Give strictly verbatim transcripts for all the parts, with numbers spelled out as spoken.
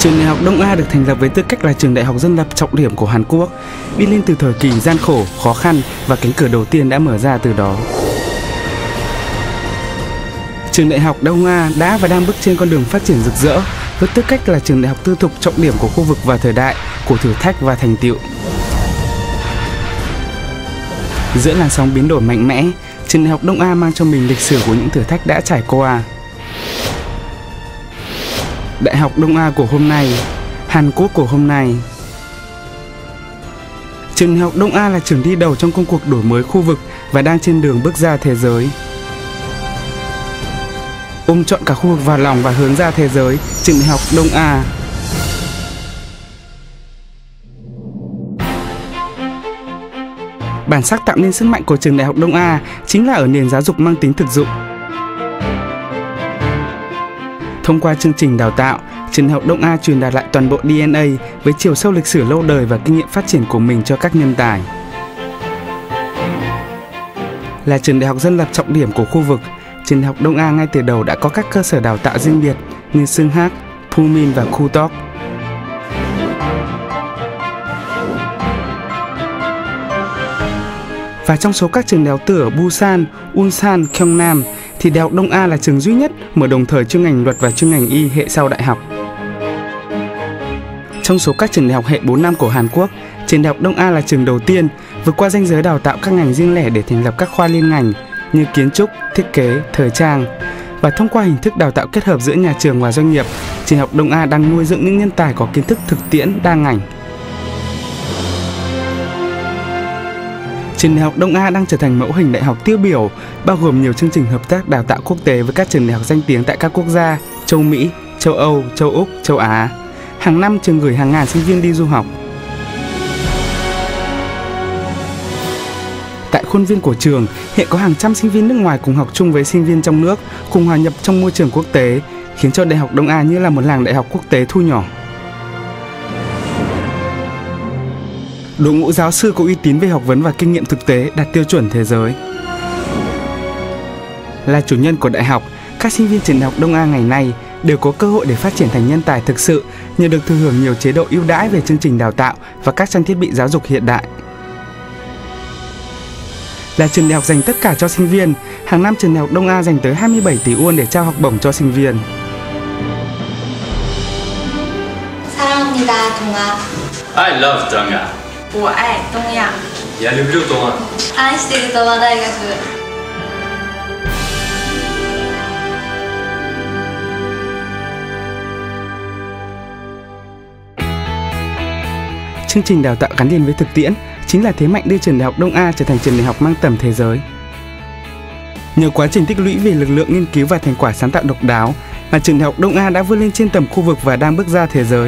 Trường Đại học Đông A được thành lập với tư cách là trường đại học dân lập trọng điểm của Hàn Quốc, đi lên từ thời kỳ gian khổ, khó khăn và cánh cửa đầu tiên đã mở ra từ đó. Trường Đại học Đông A đã và đang bước trên con đường phát triển rực rỡ với tư cách là trường đại học tư thục trọng điểm của khu vực và thời đại, của thử thách và thành tựu. Giữa làn sóng biến đổi mạnh mẽ, Trường Đại học Đông A mang trong mình lịch sử của những thử thách đã trải qua. Đại học Đông A của hôm nay, Hàn Quốc của hôm nay. Trường Đại học Đông A là trường đi đầu trong công cuộc đổi mới khu vực và đang trên đường bước ra thế giới. Ôm trọn cả khu vực vào lòng và hướng ra thế giới, Trường Đại học Đông A. Bản sắc tạo nên sức mạnh của Trường Đại học Đông A chính là ở nền giáo dục mang tính thực dụng. Thông qua chương trình đào tạo, Trường Đại học Đông A truyền đạt lại toàn bộ đê en a với chiều sâu lịch sử lâu đời và kinh nghiệm phát triển của mình cho các nhân tài. Là trường đại học dân lập trọng điểm của khu vực, Trường Đại học Đông A ngay từ đầu đã có các cơ sở đào tạo riêng biệt như Sunghak, Pumin và Kutok. Và trong số các trường đại học tư ở Busan, Ulsan, Gyeongnam thì Đại học Đông A là trường duy nhất mở đồng thời chuyên ngành luật và chuyên ngành y hệ sau đại học. Trong số các trường đại học hệ bốn năm của Hàn Quốc, Trường Đại học Đông A là trường đầu tiên vượt qua ranh giới đào tạo các ngành riêng lẻ để thành lập các khoa liên ngành như kiến trúc, thiết kế, thời trang. Và thông qua hình thức đào tạo kết hợp giữa nhà trường và doanh nghiệp, Trường Đại học Đông A đang nuôi dưỡng những nhân tài có kiến thức thực tiễn đa ngành. Trường Đại học Đông A đang trở thành mẫu hình đại học tiêu biểu, bao gồm nhiều chương trình hợp tác đào tạo quốc tế với các trường đại học danh tiếng tại các quốc gia châu Mỹ, châu Âu, châu Úc, châu Á. Hàng năm trường gửi hàng ngàn sinh viên đi du học. Tại khuôn viên của trường, hiện có hàng trăm sinh viên nước ngoài cùng học chung với sinh viên trong nước, cùng hòa nhập trong môi trường quốc tế, khiến cho Đại học Đông A như là một làng đại học quốc tế thu nhỏ. Đội ngũ giáo sư có uy tín về học vấn và kinh nghiệm thực tế đạt tiêu chuẩn thế giới. Là chủ nhân của đại học, các sinh viên Trường Đại học Đông A ngày nay đều có cơ hội để phát triển thành nhân tài thực sự nhờ được thừa hưởng nhiều chế độ ưu đãi về chương trình đào tạo và các trang thiết bị giáo dục hiện đại. Là trường đại học dành tất cả cho sinh viên, hàng năm Trường Đại học Đông A dành tới hai mươi bảy tỷ won để trao học bổng cho sinh viên. 사랑합니다, 동아. I love 동아. 我爱东亚. Я люблю 동아. 愛してる東亜大学. Chương trình đào tạo gắn liền với thực tiễn chính là thế mạnh đưa Trường Đại học Đông A trở thành trường đại học mang tầm thế giới. Nhờ quá trình tích lũy về lực lượng nghiên cứu và thành quả sáng tạo độc đáo mà Trường Đại học Đông A đã vươn lên trên tầm khu vực và đang bước ra thế giới.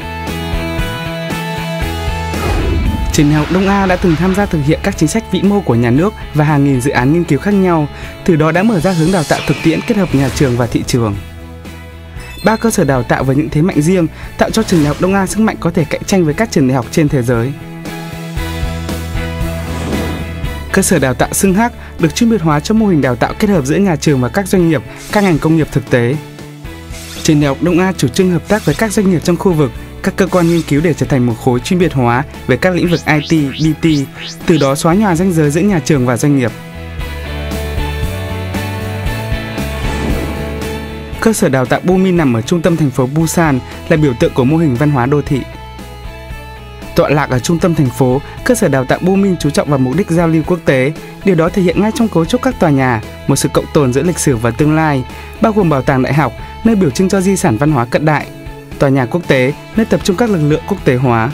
Trường Đại học Đông A đã từng tham gia thực hiện các chính sách vĩ mô của nhà nước và hàng nghìn dự án nghiên cứu khác nhau, từ đó đã mở ra hướng đào tạo thực tiễn kết hợp nhà trường và thị trường. Ba cơ sở đào tạo với những thế mạnh riêng tạo cho Trường Đại học Đông A sức mạnh có thể cạnh tranh với các trường đại học trên thế giới. Cơ sở đào tạo Sunghak được chuyên biệt hóa cho mô hình đào tạo kết hợp giữa nhà trường và các doanh nghiệp, các ngành công nghiệp thực tế. Trường Đại học Đông A chủ trương hợp tác với các doanh nghiệp trong khu vực, các cơ quan nghiên cứu để trở thành một khối chuyên biệt hóa về các lĩnh vực i tê, bê tê, từ đó xóa nhòa ranh giới giữa nhà trường và doanh nghiệp. Cơ sở đào tạo Pumin nằm ở trung tâm thành phố Busan là biểu tượng của mô hình văn hóa đô thị. Tọa lạc ở trung tâm thành phố, cơ sở đào tạo Pumin chú trọng vào mục đích giao lưu quốc tế. Điều đó thể hiện ngay trong cấu trúc các tòa nhà, một sự cộng tồn giữa lịch sử và tương lai, bao gồm bảo tàng đại học, nơi biểu trưng cho di sản văn hóa cận đại, tòa nhà quốc tế, nơi tập trung các lực lượng quốc tế hóa.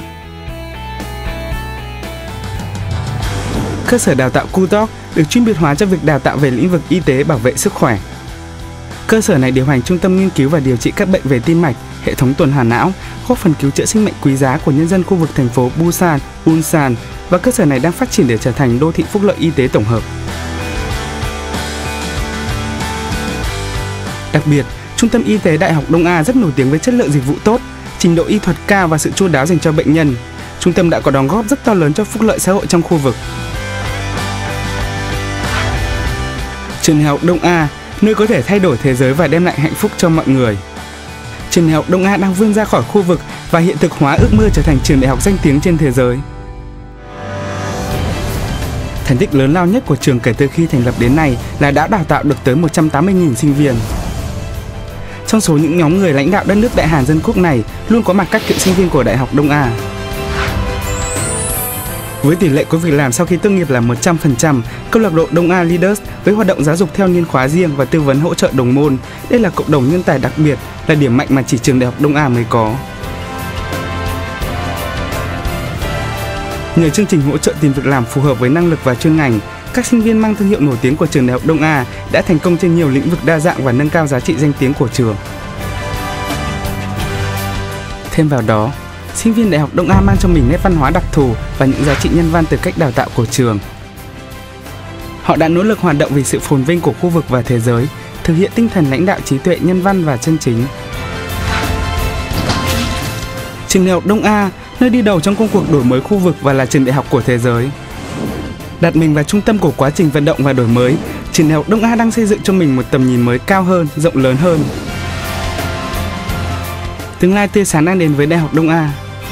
Cơ sở đào tạo Kutok được chuyên biệt hóa cho việc đào tạo về lĩnh vực y tế bảo vệ sức khỏe. Cơ sở này điều hành trung tâm nghiên cứu và điều trị các bệnh về tim mạch, hệ thống tuần hoàn não, góp phần cứu chữa sinh mệnh quý giá của nhân dân khu vực thành phố Busan, Ulsan, và cơ sở này đang phát triển để trở thành đô thị phúc lợi y tế tổng hợp. Đặc biệt, Trung tâm Y tế Đại học Đông A rất nổi tiếng với chất lượng dịch vụ tốt, trình độ y thuật cao và sự chu đáo dành cho bệnh nhân. Trung tâm đã có đóng góp rất to lớn cho phúc lợi xã hội trong khu vực. Trường Đại học Đông A, nơi có thể thay đổi thế giới và đem lại hạnh phúc cho mọi người. Trường Đại học Đông A đang vươn ra khỏi khu vực và hiện thực hóa ước mơ trở thành trường đại học danh tiếng trên thế giới. Thành tích lớn lao nhất của trường kể từ khi thành lập đến nay là đã đào tạo được tới một trăm tám mươi nghìn sinh viên. Trong số những nhóm người lãnh đạo đất nước Đại Hàn Dân Quốc này luôn có mặt các cựu sinh viên của Đại học Đông A. Với tỷ lệ có việc làm sau khi tốt nghiệp là một trăm phần trăm, câu lạc bộ Đông A Leaders với hoạt động giáo dục theo niên khóa riêng và tư vấn hỗ trợ đồng môn, đây là cộng đồng nhân tài đặc biệt, là điểm mạnh mà chỉ trường Đại học Đông A mới có. Nhờ chương trình hỗ trợ tìm việc làm phù hợp với năng lực và chuyên ngành, các sinh viên mang thương hiệu nổi tiếng của trường Đại học Đông A đã thành công trên nhiều lĩnh vực đa dạng và nâng cao giá trị danh tiếng của trường. Thêm vào đó, sinh viên Đại học Đông A mang trong mình nét văn hóa đặc thù và những giá trị nhân văn từ cách đào tạo của trường. Họ đã nỗ lực hoạt động vì sự phồn vinh của khu vực và thế giới, thực hiện tinh thần lãnh đạo trí tuệ nhân văn và chân chính. Trường Đại học Đông A, nơi đi đầu trong công cuộc đổi mới khu vực và là trường đại học của thế giới. Đặt mình vào trung tâm của quá trình vận động và đổi mới, trường Đại học Đông A đang xây dựng cho mình một tầm nhìn mới cao hơn, rộng lớn hơn. Tương lai tươi sáng đang đến với Đại học Đông A.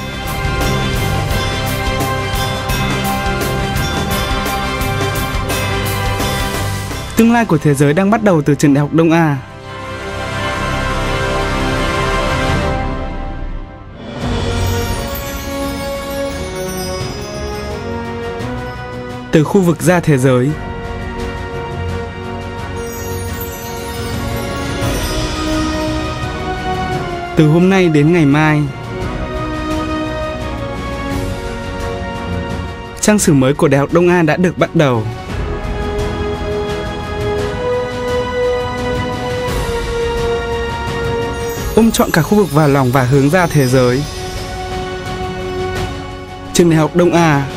Tương lai của thế giới đang bắt đầu từ trường Đại học Đông A. Từ khu vực ra thế giới. Từ hôm nay đến ngày mai. Trang sử mới của Đại học Đông A đã được bắt đầu. Ôm trọn cả khu vực vào lòng và hướng ra thế giới. Trường Đại học Đông A.